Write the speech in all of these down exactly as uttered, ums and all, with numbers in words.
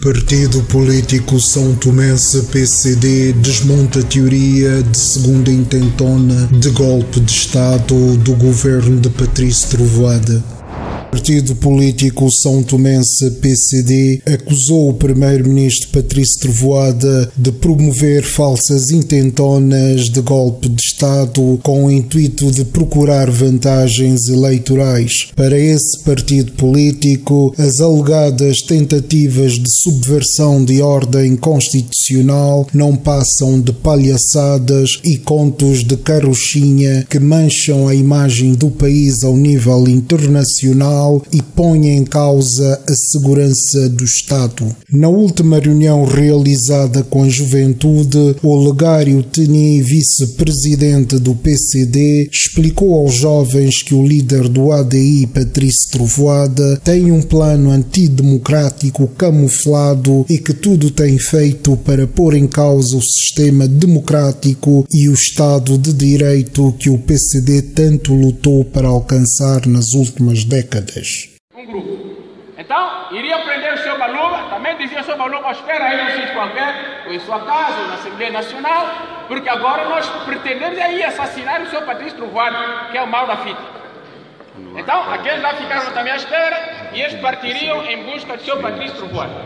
Partido Político São Tomense P C D desmonta a teoria de segunda intentona de golpe de Estado do governo de Patrício Trovoada. O Partido Político São Tomense P C D acusou o primeiro-ministro Patrício Trovoada de promover falsas intentonas de golpe de Estado com o intuito de procurar vantagens eleitorais. Para esse partido político, as alegadas tentativas de subversão de ordem constitucional não passam de palhaçadas e contos de carochinha que mancham a imagem do país ao nível internacional e põe em causa a segurança do Estado. Na última reunião realizada com a juventude, Olegário Teni, vice-presidente do P C D, explicou aos jovens que o líder do A D I, Patrício Trovoada, tem um plano antidemocrático camuflado e que tudo tem feito para pôr em causa o sistema democrático e o Estado de Direito que o P C D tanto lutou para alcançar nas últimas décadas. Um grupo. Então, iria prender o seu Baluba, também dizia o seu Baluba, espera aí num sítio qualquer, ou em sua casa, ou na Assembleia Nacional, porque agora nós pretendemos aí assassinar o seu Patrício Trovoada, que é o mal da fita. Então, aqueles lá ficaram também à espera e eles partiriam em busca do seu Patrício Trovoada.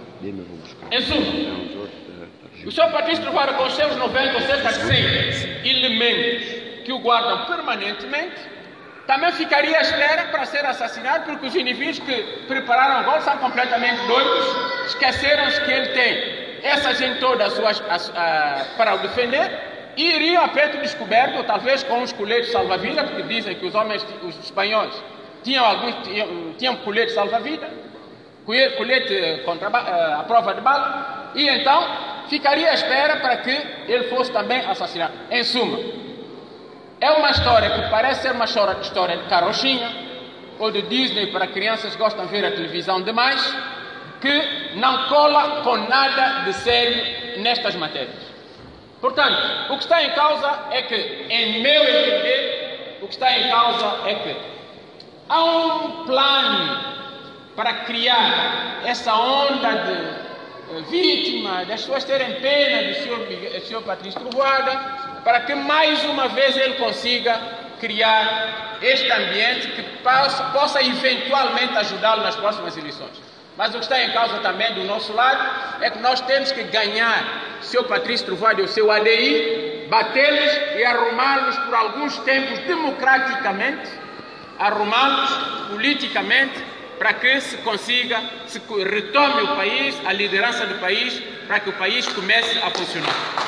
Em suma, o seu Patrício Trovoada, com seus noventa ou cerca de cem elementos que o guardam permanentemente, também ficaria à espera para ser assassinado, porque os indivíduos que prepararam o golpe são completamente doidos, esqueceram-se que ele tem essa gente toda a suas, a, a, para o defender, e iriam a peito descoberto, ou talvez com uns coletes salva-vida, porque dizem que os homens, os espanhóis, tinham alguns tinham, tinham colete salva-vida, colete contra a, a prova de bala, e então ficaria à espera para que ele fosse também assassinado. Em suma, é uma história que parece ser uma história de carochinha ou de Disney para crianças que gostam de ver a televisão demais, que não cola com nada de sério nestas matérias. Portanto, o que está em causa é que, em meu entender, o que está em causa é que há um plano para criar essa onda de vítima, das pessoas terem pena do senhor, do senhor Patrício Trovoada, para que mais uma vez ele consiga criar este ambiente que possa, possa eventualmente ajudá-lo nas próximas eleições. Mas o que está em causa também do nosso lado é que nós temos que ganhar o seu Patrício Trovoada e o seu A D I, batê-los e arrumá-los por alguns tempos democraticamente, arrumá-los politicamente, para que se consiga, se retome o país, a liderança do país, para que o país comece a funcionar.